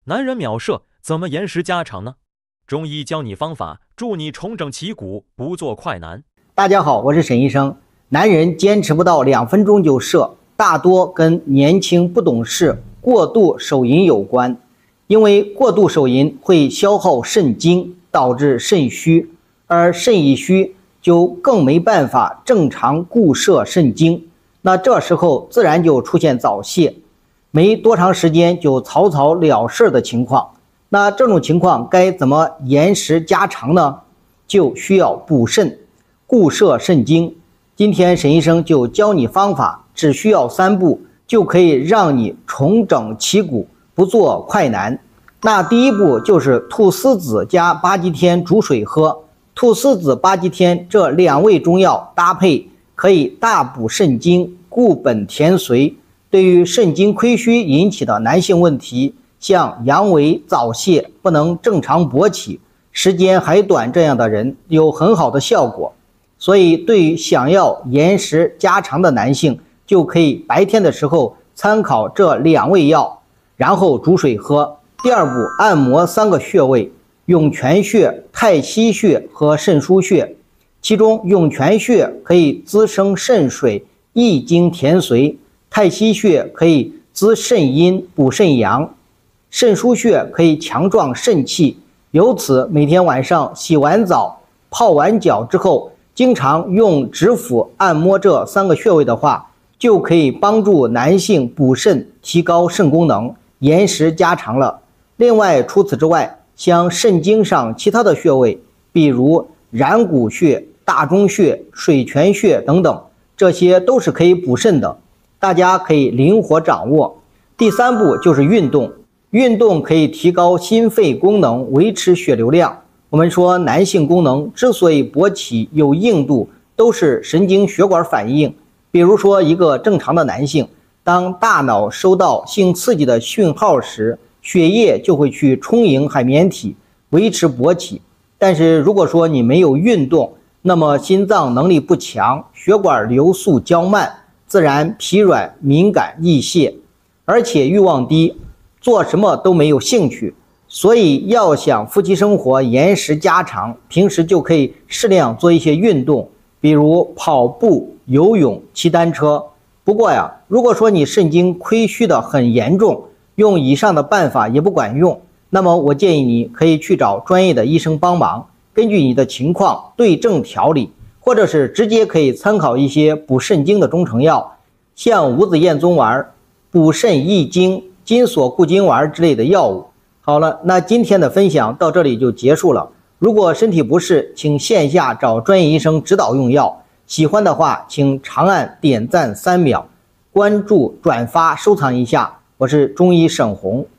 男人秒射怎么延时加长呢？中医教你方法，助你重整旗鼓，不做快男。 大家好，我是沈医生。男人坚持不到2分钟就射，大多跟年轻不懂事、过度手淫有关。因为过度手淫会消耗肾精，导致肾虚，而肾一虚就更没办法正常固摄肾精。那这时候自然就出现早泄，没多长时间就草草了事的情况。那这种情况该怎么延时加长呢？就需要补肾，固摄肾精。今天沈医生就教你方法，只需要3步就可以让你重整旗鼓，不做快男。那第一步就是菟丝子加巴戟天煮水喝。菟丝子、巴戟天这2味中药搭配，可以大补肾精，固本填髓。对于肾精亏虚引起的男性问题，像阳痿、早泄、不能正常勃起、时间还短这样的人，有很好的效果。所以对于想要延时加长的男性，就可以白天的时候参考这2味药，然后煮水喝。第二步，按摩3个穴位：涌泉穴、太溪穴和肾腧穴。其中涌泉穴可以滋生肾水，益精填髓；太溪穴可以滋肾阴，补肾阳；肾腧穴可以强壮肾气。由此每天晚上洗完澡、泡完脚之后，经常用指腹按摩这3个穴位的话，就可以帮助男性补肾，提高肾功能，延时加长了。另外，除此之外，像肾经上其他的穴位，比如然谷穴、大钟穴、水泉穴等等，这些都是可以补肾的，大家可以灵活掌握。第3步就是运动，运动可以提高心肺功能，维持血流量。我们说男性功能之所以勃起有硬度，都是神经血管反应。比如说一个正常的男性，当大脑收到性刺激的讯号时，血液就会去充盈海绵体，维持勃起。但是如果说你没有运动，那么心脏能力不强，血管流速较慢，自然疲软、敏感、易泄，而且欲望低，做什么都没有兴趣。所以要想夫妻生活延时加长，平时就可以适量做一些运动，比如跑步、游泳、骑单车。不过呀，如果说你肾精亏虚的很严重，用以上的办法也不管用，那么我建议你可以去找专业的医生帮忙，根据你的情况对症调理，或者是直接可以参考一些补肾精的中成药，像五子燕宗丸、补肾益精、金锁固精丸之类的药物。好了，那今天的分享到这里就结束了。如果身体不适，请线下找专业医生指导用药。喜欢的话，请长按点赞3秒，关注、转发、收藏一下。我是中医沈红。